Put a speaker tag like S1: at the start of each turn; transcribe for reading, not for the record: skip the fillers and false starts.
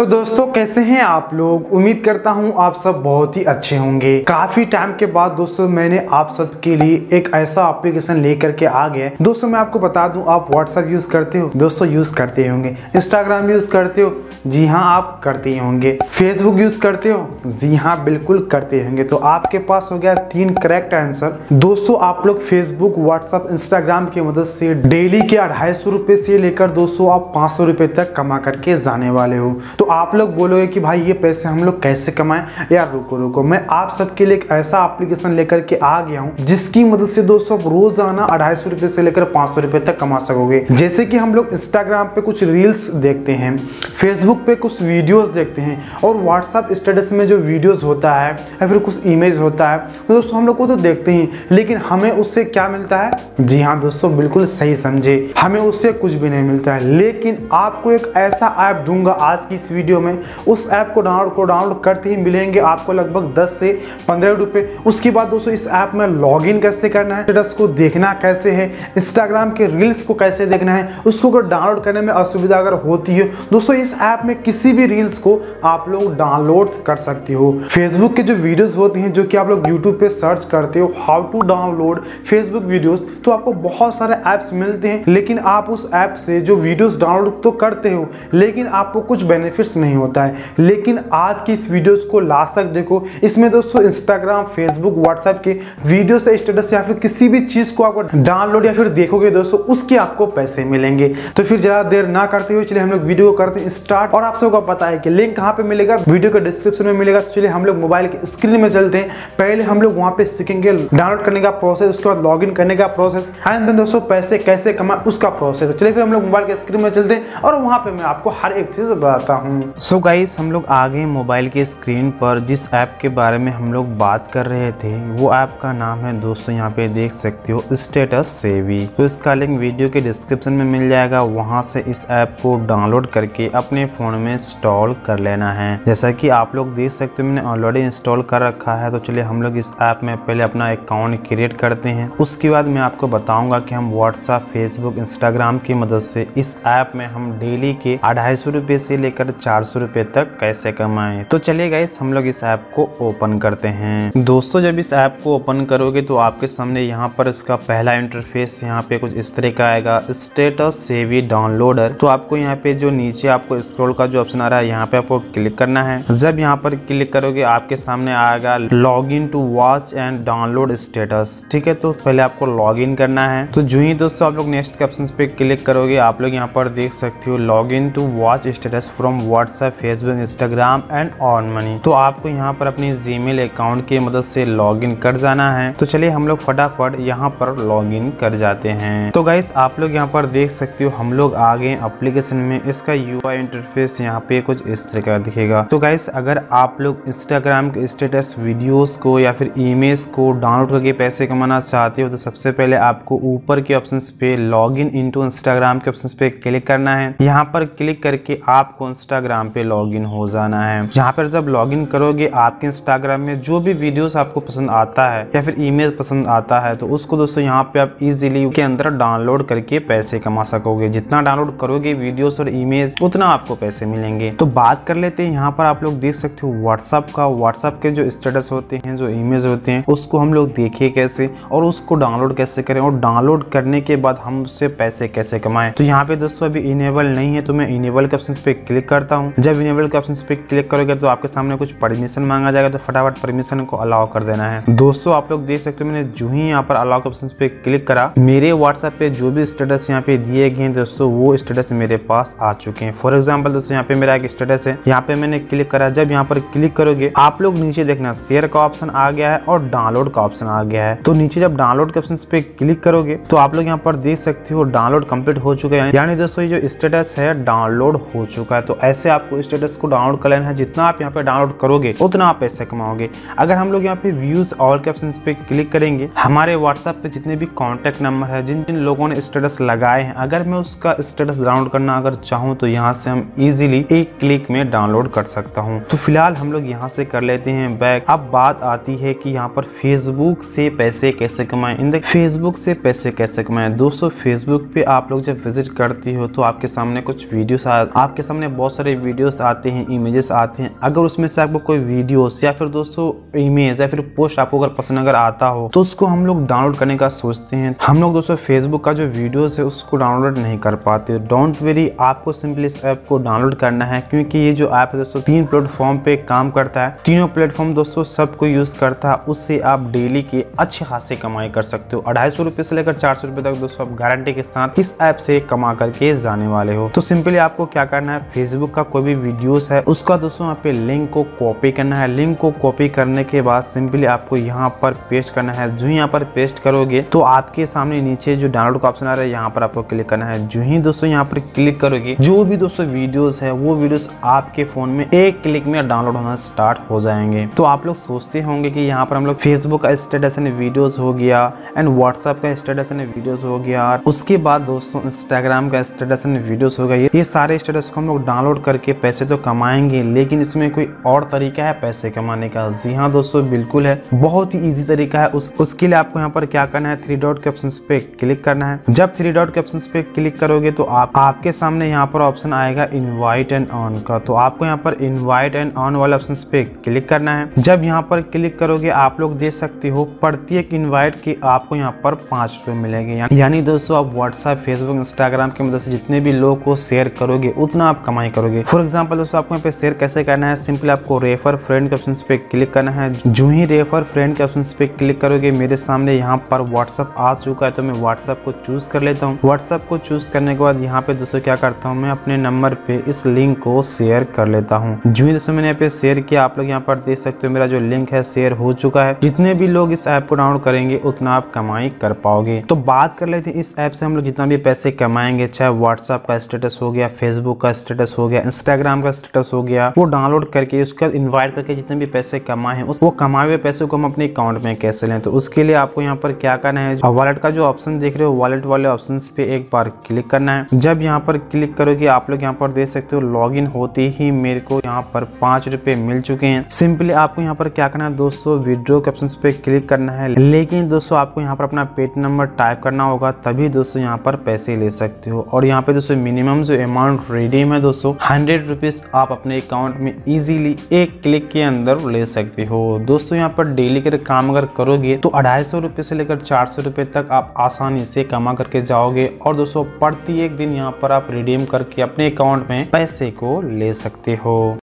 S1: तो दोस्तों कैसे हैं आप लोग। उम्मीद करता हूं आप सब बहुत ही अच्छे होंगे। काफी टाइम के बाद दोस्तों मैंने आप सब के लिए एक ऐसा एप्लीकेशन लेकर के आ गया। दोस्तों मैं आपको बता दूं, आप व्हाट्सएप यूज करते हो दोस्तों, यूज करते होंगे। इंस्टाग्राम यूज करते हो, जी हाँ आप करते ही होंगे। फेसबुक यूज करते हो, जी हाँ बिल्कुल करते होंगे। तो आपके पास हो गया 3 करेक्ट आंसर। दोस्तों आप लोग फेसबुक, व्हाट्सएप, इंस्टाग्राम की मदद से डेली के 250 रुपए से लेकर दोस्तों आप 500 रुपए तक कमा करके जाने वाले हो। तो आप लोग बोलोगे कि भाई ये पैसे हम लोग कैसे कमाएं। यार रुको, मैं आप सबके लिए एक ऐसा एप्लीकेशन लेकर के आ गया हूं जिसकी मदद से दोस्तों आप रोजाना 250 रुपए से लेकर 500 रुपए तक कमा सकोगे। जैसे कि हम लोग इंस्टाग्राम पे कुछ रील्स देखते हैं, फेसबुक पे कुछ वीडियोस देखते हैं और व्हाट्सएप स्टेटस में जो वीडियोस होता है या फिर कुछ इमेज होता है तो दोस्तों हम लोग को तो देखते ही, लेकिन हमें उससे क्या मिलता है। जी हाँ दोस्तों बिल्कुल सही समझे, हमें उससे कुछ भी नहीं मिलता है। लेकिन आपको एक ऐसा ऐप दूंगा आज की इस वीडियो में। उस ऐप को डाउनलोड करते ही मिलेंगे आपको लगभग 10 से 15 रुपए। उसके बाद दोस्तों इस ऐप में लॉगिन कैसे करना है, स्टेटस को देखना कैसे है, इंस्टाग्राम के रील्स को कैसे देखना है, उसको अगर डाउनलोड करने में असुविधा अगर होती है दोस्तों इस ऐप में किसी भी रील्स को आप लोग डाउनलोड कर सकते हो। फेसबुक के जो वीडियोस होती हैं जो कि आप लोग यूट्यूब पे सर्च करते हो how to download Facebook videos, तो आपको बहुत सारे ऐप्स मिलते हैं। लेकिन आप उस ऐप से जो वीडियोस डाउनलोड तो करते हो लेकिन आपको कुछ बेनिफिट्स नहीं होता है। लेकिन आज की इस वीडियोस को लास्ट तक देखो। इसमें दोस्तों इंस्टाग्राम, फेसबुक, व्हाट्सएप के वीडियो से स्टेटस या फिर किसी भी चीज को आपको डाउनलोड या फिर देखोगे दोस्तों उसके आपको पैसे मिलेंगे। तो फिर ज्यादा देर ना करते हुए चलिए हम लोग वीडियो को करते हैं स्टार्ट। और आप सबको पता है कि लिंक कहाँ पे मिलेगा, वीडियो के डिस्क्रिप्शन में मिलेगा। तो चलिए हम लोग मोबाइल की स्क्रीन में चलते हैं। पहले हम लोग वहाँ पे सीखेंगे डाउनलोड करने का प्रोसेस, उसके बाद लॉगिन करने का प्रोसेस एंड देन दोस्तों पैसे कैसे कमाए उसका प्रोसेस। तो चलिए फिर हम लोग मोबाइल के स्क्रीन में चलते हैं और वहाँ पे मैं आपको हर एक चीज बताता हूँ।
S2: सो गाइस हम लोग आ गए मोबाइल के स्क्रीन पर। जिस ऐप के बारे में हम लोग बात कर रहे थे वो ऐप का नाम है दोस्तों, यहाँ पे देख सकते हो स्टेटस सेवी। तो इसका लिंक वीडियो के डिस्क्रिप्शन में मिल जाएगा, वहां से इस ऐप को डाउनलोड करके अपने फोन में इंस्टॉल कर लेना है। जैसा कि आप लोग देख सकते हो मैंने ऑलरेडी इंस्टॉल कर रखा है। तो चलिए हम लोग इस ऐप में पहले अपना अकाउंट क्रिएट करते हैं। उसके बाद मैं आपको बताऊंगा कि हम व्हाट्सएप, फेसबुक, इंस्टाग्राम की मदद से इस ऐप में हम डेली के 250 रुपए से लेकर 400 रुपए तक कैसे कमाएं। तो चलिए गाइस हम लोग इस ऐप को ओपन करते हैं। दोस्तों जब इस ऐप को ओपन करोगे तो आपके सामने यहाँ पर इसका पहला इंटरफेस यहाँ पे कुछ इस तरह का आएगा, स्टेटस सेवी डाउनलोडर। तो आपको यहाँ पे जो नीचे आपको स्क्रॉल का जो ऑप्शन आ रहा है यहाँ पे आपको क्लिक करना है। जब यहाँ पर क्लिक करोगे आपके सामने आएगा log in to watch and download status. ठीक है, तो पहले आपको लॉग इन करना है। तो जो ही दोस्तों आप लोग नेक्स्ट के ऑप्शन पे क्लिक करोगे आप लोग यहाँ पर देख सकते हो log in to watch status from WhatsApp, Facebook, Instagram and earn money. तो आपको यहाँ पर अपनी जीमेल अकाउंट की मदद से लॉग इन कर जाना है। तो चलिए हम लोग फटाफट यहाँ पर लॉग इन कर जाते हैं। तो गाइस आप लोग यहाँ पर देख सकते हो हम लोग आ गए एप्लीकेशन में। इसका यूआई इंटरफेस यहाँ पे कुछ इस तरह का दिखेगा। तो गाइस अगर आप लोग इंस्टाग्राम के स्टेटस वीडियोस को या फिर इमेज को डाउनलोड करके पैसे कमाना चाहते हो तो सबसे पहले आपको ऊपर के ऑप्शंस पे लॉग इन इनटू इंस्टाग्राम के ऑप्शंस पे क्लिक करना है। यहाँ पर क्लिक करके आपको इंस्टाग्राम पे लॉग इन हो जाना है। यहाँ पर जब लॉग इन करोगे आपके इंस्टाग्राम में जो भी वीडियोस आपको पसंद आता है या फिर इमेज पसंद आता है तो उसको दोस्तों यहाँ पे आप इजीली के अंदर डाउनलोड करके पैसे कमा सकोगे। जितना डाउनलोड करोगे वीडियोस और इमेज उतना आपको पैसे मिलेंगे। तो बात कर लेते हैं, यहाँ पर आप लोग देख सकते हो व्हाट्सएप का। व्हाट्सएप के जो स्टेटस होते हैं, जो इमेज होते हैं उसको हम लोग देखिए कैसे और उसको डाउनलोड कैसे करें और डाउनलोड करने के बाद हम उससे पैसे कैसे कमाएं। तो यहाँ पे दोस्तों अभी इनेबल नहीं है तो मैं इनेबल के ऑप्शन पे क्लिक करता हूँ। जब इनेबल के ऑप्शन पे क्लिक करोगे तो आपके सामने कुछ परमिशन मांगा जाएगा, तो फटाफट परमिशन को अलाउ कर देना है। दोस्तों आप लोग देख सकते हो मैंने जो ही यहाँ पर अलाउ के ऑप्शन पे क्लिक करा मेरे व्हाट्सएप पे जो भी स्टेटस यहाँ पे दिए गए हैं दोस्तों वो स्टेटस मेरे पास आ चुके हैं। फॉर एग्जाम्पल दोस्तों यहाँ पे मेरा एक स्टेटस है, यहाँ पे मैंने क्लिक करा। जब यहाँ पर क्लिक करोगे आप लोग नीचे देखना शेयर का ऑप्शन आ गया है और डाउनलोड का ऑप्शन आ गया है। तो नीचे जब डाउनलोड के ऑप्शन पे क्लिक करोगे तो आप लोग यहाँ पर देख सकते हो डाउनलोड कंप्लीट हो चुका है, यानी दोस्तों ये जो स्टेटस है डाउनलोड हो चुका है। तो ऐसे आपको स्टेटस को डाउनलोड कर लेना है। जितना आप यहाँ पे डाउनलोड करोगे उतना आप पैसे कमाओगे। अगर हम लोग यहाँ पे व्यूज ऑल के ऑप्शन पे क्लिक करेंगे, हमारे व्हाट्सएप पे जितने भी कॉन्टेक्ट नंबर है, जिन जिन लोगों ने स्टेटस लगाए हैं, अगर मैं उसका स्टेटस डाउनलोड करना अगर चाहूँ तो यहाँ से हम इजीली एक क्लिक में डाउनलोड कर सकता हूँ। तो फिलहाल हम लोग यहाँ से कर लेते हैं बैक। अब बात आती है कि यहाँ पर फेसबुक से पैसे कैसे कमाएं। इन फेसबुक से पैसे कैसे कमाएं। दोस्तों फेसबुक पे आप लोग जब विजिट करती हो तो आपके सामने कुछ वीडियोस आपके सामने बहुत सारे सारे वीडियोस आते हैं, इमेजेस आते हैं। अगर उसमें से आपको कोई वीडियोस या फिर दोस्तों इमेज या फिर पोस्ट आपको अगर पसंद अगर आता हो तो उसको हम लोग डाउनलोड करने का सोचते हैं। हम लोग दोस्तों फेसबुक का जो वीडियोस है उसको डाउनलोड नहीं कर पाते। डोंट वेरी, आपको सिंपली इस ऐप को डाउनलोड करना है, क्योंकि ये जो ऐप है दोस्तों 3 प्लेटफॉर्म पे काम करता है। तीनों प्लेटफॉर्म दोस्तों सबको यूज करता है। उससे आप डेली के अच्छे खासे कमाई कर सकते हो। 250 रुपए से लेकर 400 रुपए तक दोस्तों आप गारंटी के साथ इस ऐप से कमा करके जाने वाले हो। तो सिंपली आपको क्या करना है, फेसबुक का कोई भी वीडियोस है उसका दोस्तों यहाँ पे लिंक को कॉपी करना है। लिंक को कॉपी करने के बाद सिंपली आपको यहाँ पर पेस्ट करना है। जो यहाँ पर पेस्ट करोगे तो आपके सामने नीचे जो डाउनलोड का ऑप्शन आ रहा है यहाँ पर आपको क्लिक करना है। जो ही दोस्तों यहाँ पर क्लिक करोगे जो भी दोस्तों वीडियोस है वो वीडियोस आपके फोन में एक क्लिक में डाउनलोड होना स्टार्ट हो जाएंगे। तो आप लोग सोचते होंगे कि यहाँ पर हम लोग फेसबुक का स्टेटस एंड वीडियोस हो गया एंड व्हाट्सएप का स्टेटस एंड वीडियोस हो गया, उसके बाद दोस्तों इंस्टाग्राम का स्टेटस एंड वीडियोस हो गया। ये सारे स्टेटस को हम लोग डाउनलोड करके पैसे तो कमाएंगे, लेकिन इसमें कोई और तरीका है पैसे कमाने का? जी हाँ दोस्तों, बिल्कुल है। बहुत ही इजी तरीका है। उसके लिए आपको यहाँ पर क्या करना है, 3 डॉट के ऑप्शन पे क्लिक करना है। जब 3 डॉट के ऑप्शन पे क्लिक करोगे तो आपके सामने यहाँ पर ऑप्शन आएगा इनवाइट एंड ऑन का। तो आपको यहाँ पर इनवाइट एंड ऑन वाले ऑप्शन पे क्लिक करना है। जब यहाँ पर क्लिक करोगे आप लोग देख सकते हो प्रत्येक इनवाइट के आपको यहाँ पर 5 रुपए मिलेंगे। यानी दोस्तों आप व्हाट्सएप, फेसबुक, इंस्टाग्राम की मदद से जितने भी लोगों को शेयर करोगे उतना आप कमाई करोगे। फॉर एग्जाम्पल दोस्तों आपको यहाँ पे शेयर कैसे करना है, सिंपली आपको रेफर फ्रेंड के ऑप्शन पे क्लिक करना है। जो ही रेफर फ्रेंड के ऑप्शन पे क्लिक करोगे मेरे सामने यहाँ पर व्हाट्सएप आ चुका है। तो मैं व्हाट्सएप को चूज कर लेता हूँ। व्हाट्सएप को चूज करने के बाद यहाँ पे दोस्तों क्या करता हूँ, मैं अपने नंबर पे इस लिंक को शेयर कर लेता हूँ। जो ही दोस्तों मैंने यहाँ पे शेयर किया, आप लोग यहाँ पर देख सकते हो मेरा जो लिंक है शेयर हो चुका है। जितने भी लोग इस ऐप को डाउनलोड करेंगे उतना आप कमाई कर पाओगे। तो बात कर लेते हैं इस ऐप से हम लोग जितना भी पैसे कमाएंगे, चाहे व्हाट्सएप का स्टेटस हो गया, फेसबुक का स्टेटस हो गया, इंस्टाग्राम का स्टेटस हो गया, वो डाउनलोड करके उसके बाद इन्वाइट करके जितने भी पैसे कमाए हैं वो कमाए हुए पैसे को हम अपने अकाउंट में कैसे लें। तो उसके लिए आपको यहाँ पर क्या करना है, वॉलेट का जो ऑप्शन देख रहे हो वॉलेट वाले ऑप्शन पे एक बार क्लिक करना है। जब यहाँ पर क्लिक करोगे आप लोग यहाँ पर देख सकते हो लॉगिन होते ही मेरे को यहाँ पर 5 रुपए मिल चुके हैं। सिंपली आपको यहाँ पर क्या करना है दोस्तों, विड्रॉ के ऑप्शन पे क्लिक करना है। लेकिन दोस्तों आपको यहाँ पर अपना पेट नंबर टाइप करना होगा, तभी दोस्तों यहाँ पर पैसे ले सकते हो। और यहाँ पे दोस्तों मिनिमम जो अमाउंट रिडीम है दोस्तों 100 रुपीज आप अपने अकाउंट में इजीली एक क्लिक के अंदर ले सकते हो। दोस्तों यहाँ पर डेली के काम अगर करोगे तो 250 रुपए से लेकर 400 रुपए तक आप आसानी से कमा करके जाओगे। और दोस्तों प्रत्येक दिन यहाँ पर आप रिडीम करके अपने अकाउंट में पैसे को ले सकते हो।